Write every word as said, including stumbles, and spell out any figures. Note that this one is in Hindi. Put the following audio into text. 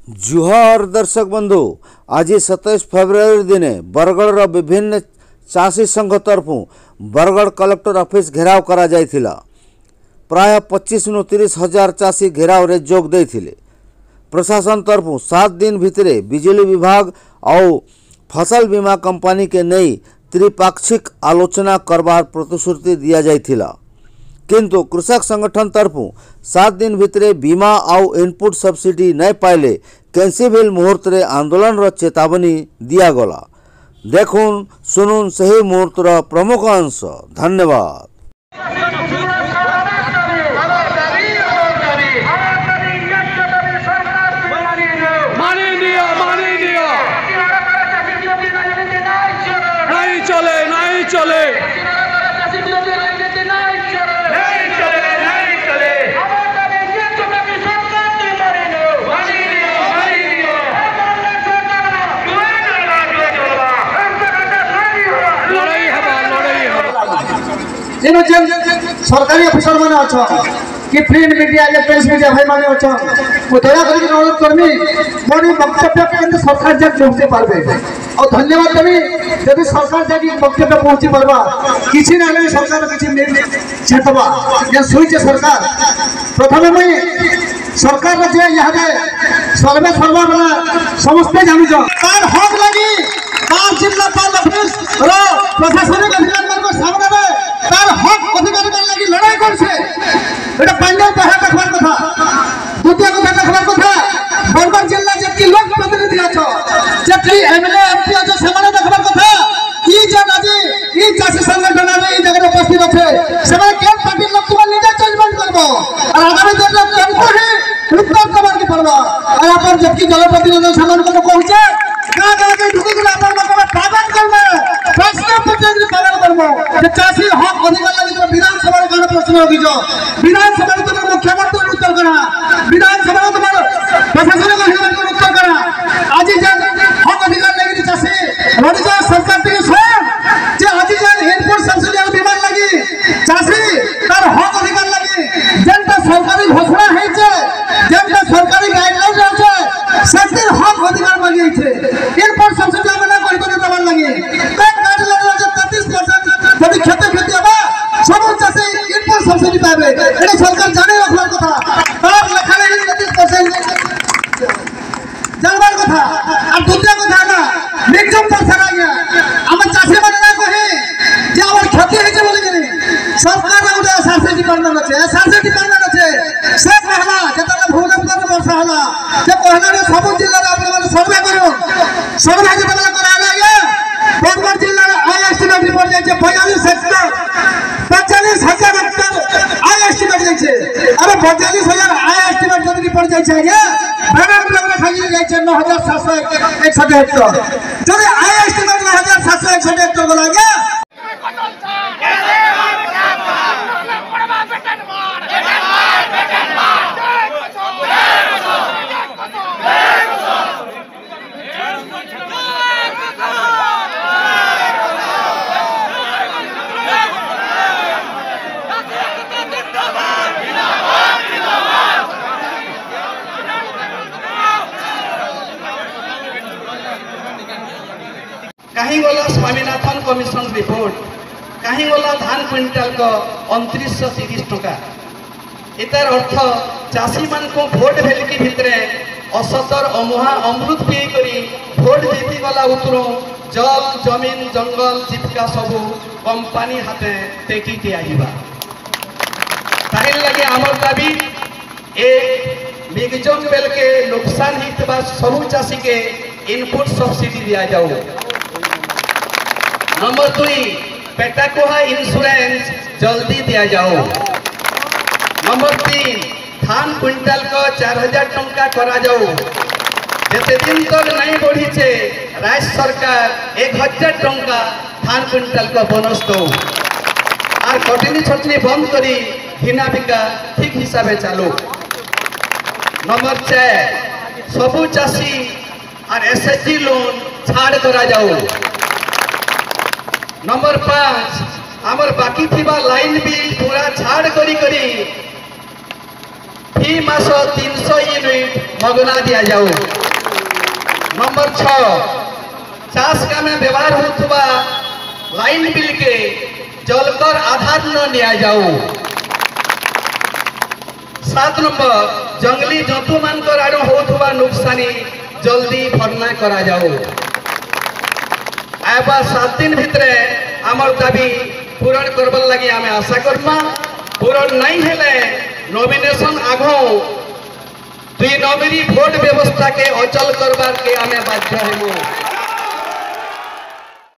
जुहार दर्शक बंधु आज सतैश फेब्रुआरी दिन बरगढ़ विभिन्न चाषी संघ तरफ बरगढ़ कलेक्टर ऑफिस घेराव करा जायथिला। प्राय पच्चीस नु तीस हजार चाषी घेराव रे जोग देथिले। प्रशासन तरफ सात दिन भितरे बिजली विभाग और फसल बीमा कंपनी के नई त्रिपाक्षिक आलोचना करबार प्रतिश्रुति दिया जायथिला, किंतु कृषक संगठन तरफ सात दिन भितरे बीमा और इनपुट सब्सिडी नहीं पाइले कैंसिल मुहूर्त रे आंदोलन र चेतावनी दिया गला। देखुन सुनुन सही मुहूर्त र प्रमुख अंश। धन्यवाद। जेनो जे सरकारी अफसर माने अच्छा कि प्रिंट मीडिया या प्रेस मीडिया भाई माने अच्छा वो दया करके अनुरोध करमी मोरी वक्तव्य केंद्र सरकार जग पहुंचे पारबे और धन्यवाद देबी यदि सरकार जग वक्तव्य पहुंची पारबा किछि ना ले सरकार किछि नहीं छेतबा या सुइचे सरकार प्रथमे मैं सरकार जे यहां सर्वे सर्वा वाला समस्त जानि जो तार हक लागि तार जिला पाल ऑफिस रो प्रशासनिक अधिकारी को सामने में तार हक अधिकारी कर लगी लड़ाई करछे एटा पांडे पहा देखबार कथा। द्वितीय कथा देखबार कथा बरगढ़ जिला जबकि लोक प्रतिनिधि अछो जबकि एमएलए एमपी अछो सेमाने देखबार कथा ई जे नदी ई चाषी संगठन में ई जगह उपस्थित अछे सेमाने के पार्टी लोक को निजे जजमेंट करबो और आगामी दिन में तुमको ही उत्तर देबार के पड़बो। और यहाँ पर जबकि जनप्रतिनिधि सामान को पहुंचे का का के ढुकी के अपन लोग में पालन करबो प्रश्न पूछे पालन करबो जे चाषी हक अधिकार लागि तो विधानसभा में प्रश्न होगी जो विधानसभा में तो मुख्यमंत्री उत्तर करा विधानसभा में तो प्रशासनिक अधिकारी को उत्तर करा आज जे हक अधिकार लागि चाषी रडी जा सरकार के स्वयं जे आज जे इनपुट सब्सिडी और बीमा लागि चाषी तार हक अधिकार लागि जेंटा सरकारी घोषणा है जे जेंटा सरकारी गाइडलाइन আছে সেটির হক অধিকার মাগিছে ইনপুট সবসিডি আমরা কই করে দেবার লাগে কত গাইডলাইন আছে তেত্রিশ পার্সেন্ট যদি খেতে খেতে হবে সব চাষী ইনপুট সবসিডি পাবে এটা সরকার জানে রাখার কথা তার লেখা নেই তেত্রিশ পার্সেন্ট জানবার কথা। আর দ্বিতীয় কথা না নির্জম পার্সেন্ট আগে আমার চাষী মানে না কহে যে আমার ক্ষতি হয়েছে বলে জানি সরকার ওটা এসআরসি ডিপার্টমেন্ট আছে এসআরসি ডিপার্টমেন্ট আছে সে কহলা যেটা ভুবনেশ্বর বর্ষা হলা যে কহলা রে সব জেলার আপনি মানে সর্ভে করুন সর্ভে যেটা করা লাগে বরগড় জেলার আই এস্টিমেট রিপোর্ট যাচ্ছে পঁয়তাল্লিশ হেক্টর পঁয়তাল্লিশ হাজার হেক্টর আই এস্টিমেট যাচ্ছে। আরে পঁয়তাল্লিশ হাজার আই এস্টিমেট যদি রিপোর্ট যাচ্ছে আগে ভেড়ার ব্লকে খালি যাচ্ছে ন হাজার সাতশো একষট্টি হেক্টর যদি আই এস্টিমেট ন হাজার সাতশো একষট্টি হেক্টর বলা লাগে कहीं गला स्वामीनाथन कमिशन रिपोर्ट कहीं गला धान क्विंटाल को उनतीस सौ तीस टका इतार अर्थ चाषी मान को भोट भेलिकी भितरे असतर अमुहा अमृत पी करी भोट जीति गला उतरो जल जमीन जंगल जीविका सबू कंपानी हाथे टेकी दिया ताहिर लगे आमर दाबी एक बिगजम बेल के नुकसान हितबा सबू चाषी के इनपुट सब्सिडी दिया जाऊ। नंबर दुई पेटाकोहा इंश्योरेंस जल्दी दिया जाओ। नंबर तीन धान क्विंटाल को चार हजार टंका करा जाओ जैसे दिन तक नहीं बढ़ी छे राज्य सरकार एक हजार टंका धान क्विंटाल को बोनस दो और कटनी छटनी बंद करी हिना बिका ठीक हिसाब से चालू। नंबर चार सबू चाषी और एसएचजी लोन छाड़ करा जाओ। नंबर पाँच आमर बाकी थी लाइन बिल पूरा छाड़ करी करी दी मास तीन सौ यूनिट मगना दिया जाऊ। नंबर छः चाष कामे व्यवहार होता लाइन बिल के जलकर आधार न निया जाऊ। सात नंबर जंगली जंतु मानकर आड़ होता नुकसानी जल्दी भरना करा जाऊ। आबा सात दिन भितरे आमर दाबी पूरण करबार लगी आमे आशा करमा। पूरण नहीं हेले नॉमिनेशन आगो दुई नंबरी भोट व्यवस्था के अचल करबार के आमे बाध्य हेमु।